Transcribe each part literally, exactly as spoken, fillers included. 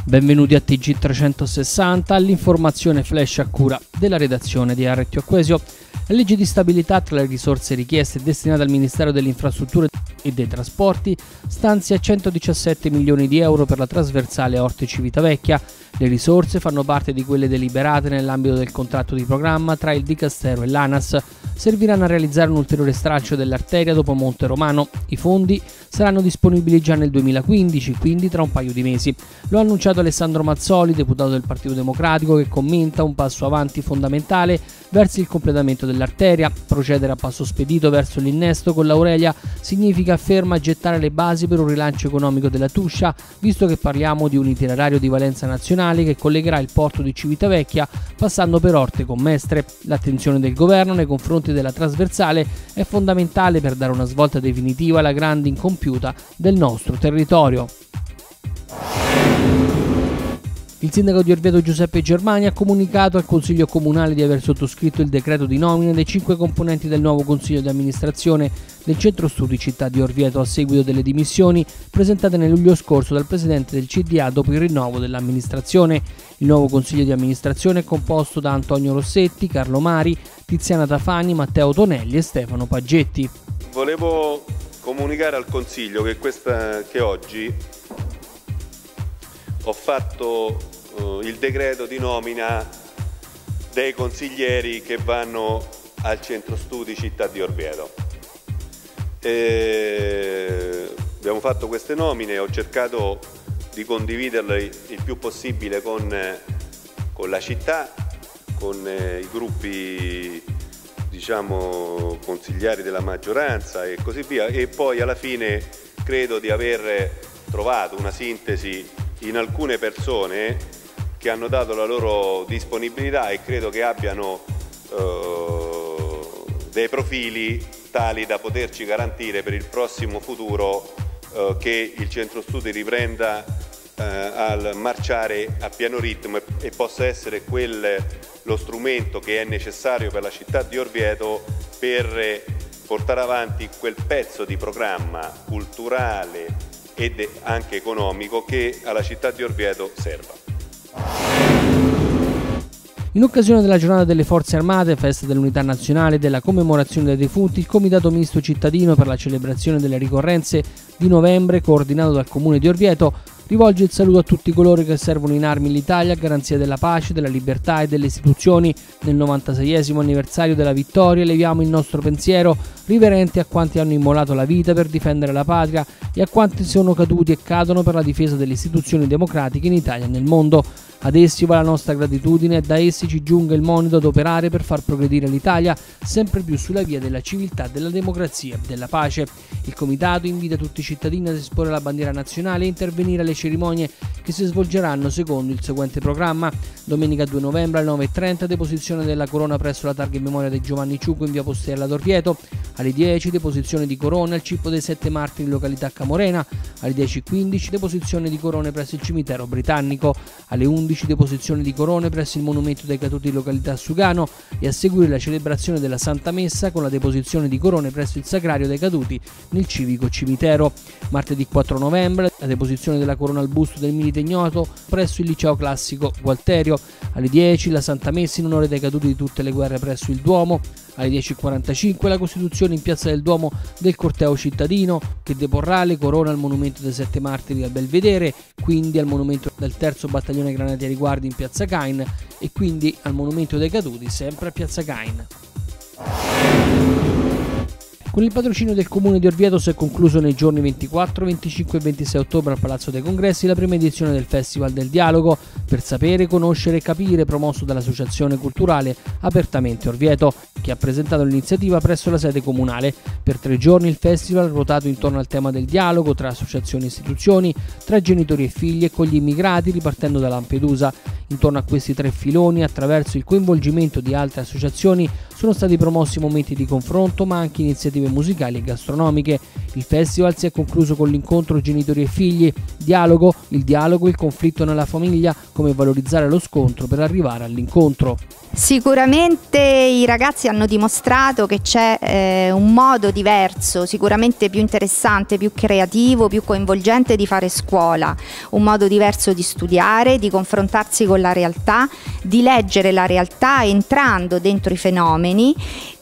Benvenuti a T G trecentosessanta, all'informazione flash a cura della redazione di Arretio Acquesio. La legge di stabilità, tra le risorse richieste e destinate al Ministero delle Infrastrutture e dei Trasporti, stanzia centodiciassette milioni di euro per la trasversale Orte-Civitavecchia. Le risorse fanno parte di quelle deliberate nell'ambito del contratto di programma tra il Dicastero e l'ANAS. Serviranno a realizzare un ulteriore stralcio dell'arteria dopo Monte Romano. I fondi saranno disponibili già nel duemilaquindici, quindi tra un paio di mesi. Lo ha annunciato Alessandro Mazzoli, deputato del Partito Democratico, che commenta un passo avanti fondamentale verso il completamento dell'arteria. Procedere a passo spedito verso l'innesto con l'Aurelia significa, afferma, gettare le basi per un rilancio economico della Tuscia, visto che parliamo di un itinerario di valenza nazionale che collegherà il porto di Civitavecchia passando per Orte con Mestre. L'attenzione del governo nei confronti della trasversale è fondamentale per dare una svolta definitiva alla grande incompiuta del nostro territorio. Il sindaco di Orvieto Giuseppe Germani ha comunicato al Consiglio Comunale di aver sottoscritto il decreto di nomina dei cinque componenti del nuovo Consiglio di amministrazione del Centro Studi Città di Orvieto a seguito delle dimissioni presentate nel luglio scorso dal presidente del C D A dopo il rinnovo dell'amministrazione. Il nuovo Consiglio di amministrazione è composto da Antonio Rossetti, Carlo Mari, Tiziana Tafani, Matteo Tonelli e Stefano Paggetti. Volevo comunicare al Consiglio che, questa, che oggi ho fatto uh, il decreto di nomina dei consiglieri che vanno al Centro Studi Città di Orvieto. E abbiamo fatto queste nomine, ho cercato di condividerle il più possibile con, con la città, con eh, i gruppi, diciamo, consigliari della maggioranza e così via, e poi alla fine credo di aver trovato una sintesi in alcune persone che hanno dato la loro disponibilità e credo che abbiano eh, dei profili tali da poterci garantire per il prossimo futuro eh, che il Centro Studi riprenda eh, al marciare a pieno ritmo e, e possa essere quel, lo strumento che è necessario per la città di Orvieto per portare avanti quel pezzo di programma culturale ed anche economico che alla città di Orvieto serva. In occasione della giornata delle Forze Armate, festa dell'Unità Nazionale e della commemorazione dei defunti, il Comitato Misto Cittadino per la celebrazione delle ricorrenze di novembre, coordinato dal Comune di Orvieto, rivolge il saluto a tutti coloro che servono in armi l'Italia a garanzia della pace, della libertà e delle istituzioni. Nel novantaseiesimo anniversario della vittoria leviamo il nostro pensiero riverente a quanti hanno immolato la vita per difendere la patria e a quanti sono caduti e cadono per la difesa delle istituzioni democratiche in Italia e nel mondo. Ad essi va la nostra gratitudine e da essi ci giunga il monito ad operare per far progredire l'Italia sempre più sulla via della civiltà, della democrazia e della pace. Il Comitato invita tutti i cittadini ad esporre la bandiera nazionale e intervenire alle cerimonie che si svolgeranno secondo il seguente programma. Domenica due novembre alle nove e trenta deposizione della corona presso la targa in memoria di Giovanni Ciuco in via Postella ad Orvieto. Alle dieci deposizione di corone al Cippo dei Sette Martiri in località Camorena. Alle dieci e quindici deposizione di corone presso il cimitero britannico. Alle undici deposizione di corone presso il monumento dei caduti in località Sugano e a seguire la celebrazione della Santa Messa con la deposizione di corone presso il Sacrario dei Caduti nel civico cimitero. Martedì quattro novembre la deposizione della corona al busto del milite ignoto presso il liceo classico Gualterio. Alle dieci la Santa Messa in onore dei caduti di tutte le guerre presso il Duomo. Alle dieci e quarantacinque la costituzione in piazza del Duomo del corteo cittadino che deporrà le corone al monumento dei Sette Martiri al Belvedere, quindi al monumento del terzo battaglione Granatieri Guardia in piazza Cain e quindi al monumento dei caduti sempre a piazza Cain. Con il patrocinio del Comune di Orvieto si è concluso nei giorni ventiquattro, venticinque e ventisei ottobre al Palazzo dei Congressi la prima edizione del Festival del Dialogo per sapere, conoscere e capire, promosso dall'Associazione Culturale Apertamente Orvieto, che ha presentato l'iniziativa presso la sede comunale. Per tre giorni il festival ha ruotato intorno al tema del dialogo tra associazioni e istituzioni, tra genitori e figli e con gli immigrati ripartendo da Lampedusa. Intorno a questi tre filoni, attraverso il coinvolgimento di altre associazioni, sono stati promossi momenti di confronto ma anche iniziative musicali e gastronomiche. Il festival si è concluso con l'incontro genitori e figli, dialogo, il dialogo, il conflitto nella famiglia, come valorizzare lo scontro per arrivare all'incontro. Sicuramente i ragazzi hanno dimostrato che c'è eh, un modo diverso, sicuramente più interessante, più creativo, più coinvolgente di fare scuola, un modo diverso di studiare, di confrontarsi con la realtà, di leggere la realtà entrando dentro i fenomeni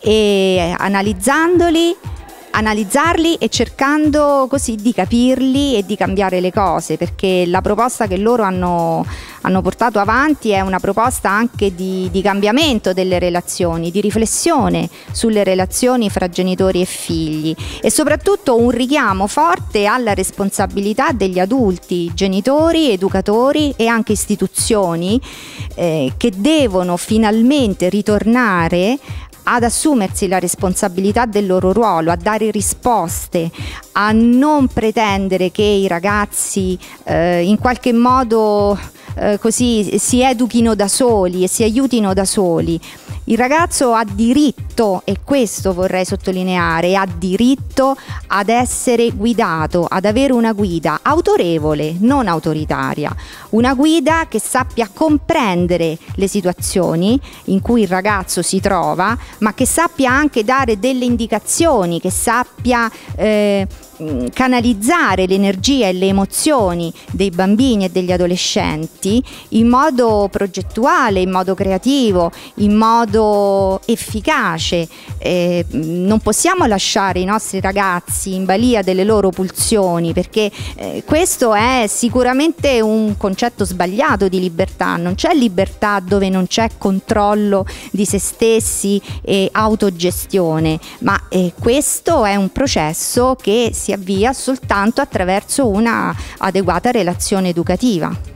e analizzandoli, analizzarli e cercando così di capirli e di cambiare le cose, perché la proposta che loro hanno, hanno portato avanti è una proposta anche di, di cambiamento delle relazioni, di riflessione sulle relazioni fra genitori e figli e soprattutto un richiamo forte alla responsabilità degli adulti, genitori, educatori e anche istituzioni eh, che devono finalmente ritornare ad assumersi la responsabilità del loro ruolo, a dare risposte, a non pretendere che i ragazzi eh, in qualche modo eh, così si educhino da soli e si aiutino da soli. Il ragazzo ha diritto, e questo vorrei sottolineare, ha diritto ad essere guidato, ad avere una guida autorevole, non autoritaria, una guida che sappia comprendere le situazioni in cui il ragazzo si trova, ma che sappia anche dare delle indicazioni, che sappia eh, canalizzare l'energia e le emozioni dei bambini e degli adolescenti in modo progettuale, in modo creativo, in modo efficace. Eh, non possiamo lasciare i nostri ragazzi in balia delle loro pulsioni, perché eh, questo è sicuramente un concetto sbagliato di libertà. Non c'è libertà dove non c'è controllo di se stessi e autogestione, ma eh, questo è un processo che si avvia soltanto attraverso una adeguata relazione educativa.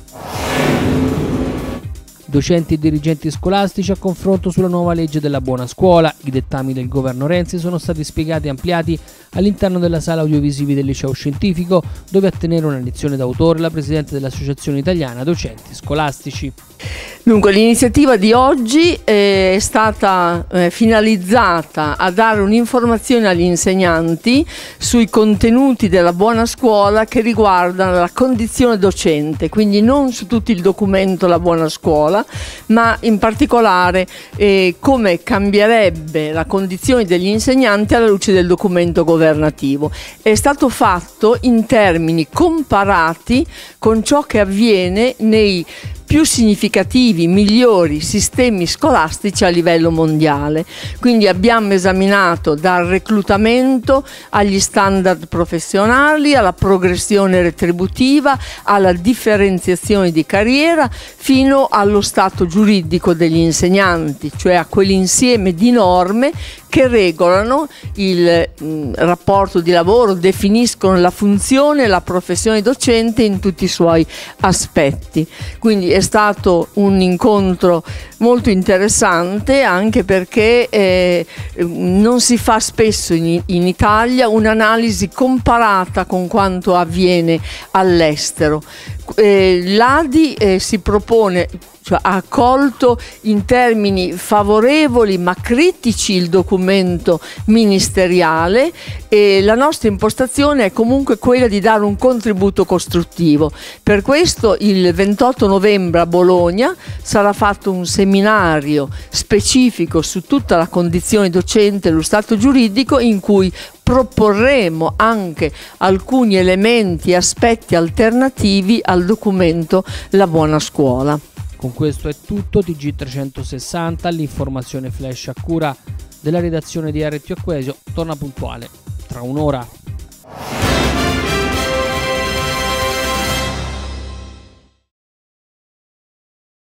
Docenti e dirigenti scolastici a confronto sulla nuova legge della buona scuola. I dettami del governo Renzi sono stati spiegati e ampliati all'interno della sala audiovisivi del liceo scientifico, dove a tenere una lezione d'autore la presidente dell'Associazione Italiana Docenti Scolastici. Dunque, l'iniziativa di oggi è stata eh, finalizzata a dare un'informazione agli insegnanti sui contenuti della buona scuola che riguardano la condizione docente, quindi non su tutto il documento La buona scuola, ma in particolare eh, come cambierebbe la condizione degli insegnanti alla luce del documento governativo. È stato fatto in termini comparati con ciò che avviene nei più significativi, migliori sistemi scolastici a livello mondiale. Quindi abbiamo esaminato dal reclutamento agli standard professionali, alla progressione retributiva, alla differenziazione di carriera, fino allo stato giuridico degli insegnanti, cioè a quell'insieme di norme che regolano il mh, rapporto di lavoro, definiscono la funzione e la professione docente in tutti i suoi aspetti. Quindi è stato un incontro molto interessante, anche perché eh, non si fa spesso in, in Italia un'analisi comparata con quanto avviene all'estero. Eh, L'A D I eh, si propone, cioè ha accolto in termini favorevoli ma critici il documento ministeriale, e la nostra impostazione è comunque quella di dare un contributo costruttivo. Per questo il ventotto novembre a Bologna sarà fatto un seminario specifico su tutta la condizione docente e lo stato giuridico, in cui proporremo anche alcuni elementi e aspetti alternativi al documento La buona scuola. Con questo è tutto. T G trecentosessanta, l'informazione flash a cura della redazione di R T O Quesio, torna puntuale tra un'ora.